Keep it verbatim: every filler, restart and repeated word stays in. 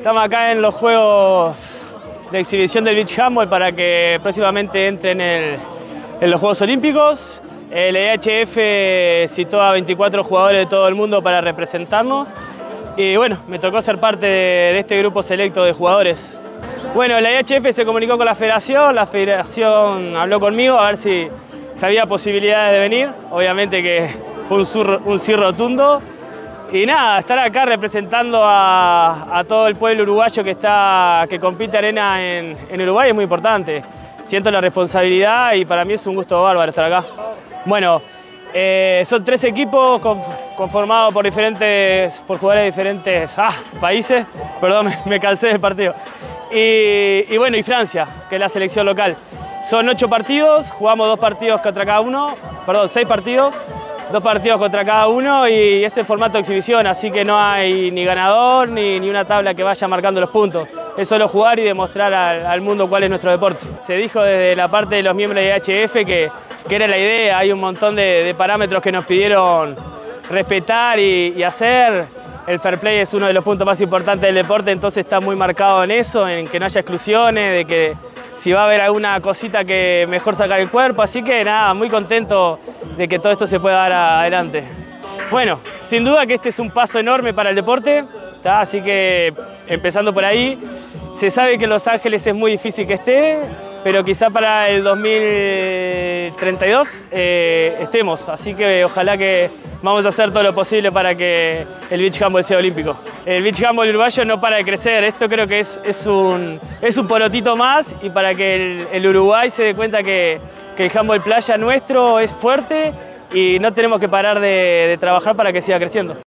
Estamos acá en los Juegos de Exhibición del Beach Handball para que próximamente entren en, el, en los Juegos Olímpicos. El E H F citó a veinticuatro jugadores de todo el mundo para representarnos. Y bueno, me tocó ser parte de, de este grupo selecto de jugadores. Bueno, la E H F se comunicó con la federación, la federación habló conmigo a ver si, si había posibilidades de venir. Obviamente que fue un, sur, un sí rotundo. Y nada, estar acá representando a, a todo el pueblo uruguayo que, está, que compite arena en, en Uruguay es muy importante. Siento la responsabilidad y para mí es un gusto bárbaro estar acá. Bueno, eh, son tres equipos conformados por, diferentes, por jugadores de diferentes ah, países. Perdón, me, me cansé del partido. Y, y bueno, y Francia, que es la selección local. Son ocho partidos, jugamos dos partidos contra cada uno, perdón, seis partidos. Dos partidos contra cada uno y es el formato de exhibición, así que no hay ni ganador ni, ni una tabla que vaya marcando los puntos. Es solo jugar y demostrar al, al mundo cuál es nuestro deporte. Se dijo desde la parte de los miembros de E H F que, que era la idea, hay un montón de, de parámetros que nos pidieron respetar y, y hacer. El fair play es uno de los puntos más importantes del deporte, entonces está muy marcado en eso, en que no haya exclusiones, de que si va a haber alguna cosita que mejor sacar el cuerpo, así que nada, muy contento de que todo esto se pueda dar adelante. Bueno, sin duda que este es un paso enorme para el deporte, ¿tá? Así que empezando por ahí, se sabe que en Los Ángeles es muy difícil que esté, pero quizá para el dos mil treinta y dos eh, estemos, así que ojalá que vamos a hacer todo lo posible para que el beach handball sea olímpico. El beach handball uruguayo no para de crecer, esto creo que es, es, un, es un porotito más y para que el, el Uruguay se dé cuenta que, que el handball playa nuestro es fuerte y no tenemos que parar de, de trabajar para que siga creciendo.